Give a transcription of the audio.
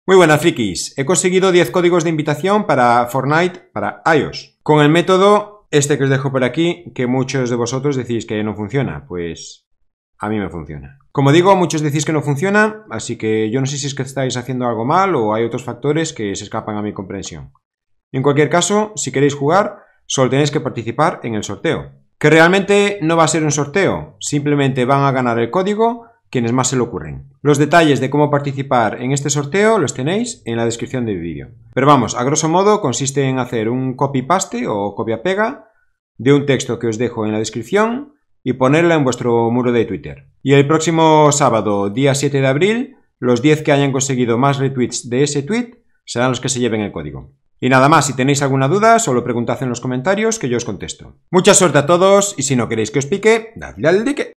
Muy buenas, frikis. He conseguido 10 códigos de invitación para Fortnite para iOS. Con el método este que os dejo por aquí, que muchos de vosotros decís que no funciona. Pues a mí me funciona. Como digo, muchos decís que no funciona, así que yo no sé si es que estáis haciendo algo mal o hay otros factores que se escapan a mi comprensión. En cualquier caso, si queréis jugar, solo tenéis que participar en el sorteo. Que realmente no va a ser un sorteo, simplemente van a ganar el código quienes más se le ocurren. Los detalles de cómo participar en este sorteo los tenéis en la descripción del vídeo. Pero vamos, a grosso modo consiste en hacer un copy-paste o copia-pega de un texto que os dejo en la descripción y ponerlo en vuestro muro de Twitter. Y el próximo sábado, día 7 de abril, los 10 que hayan conseguido más retweets de ese tweet serán los que se lleven el código. Y nada más, si tenéis alguna duda, solo preguntad en los comentarios que yo os contesto. Mucha suerte a todos y si no queréis que os pique, dadle al like.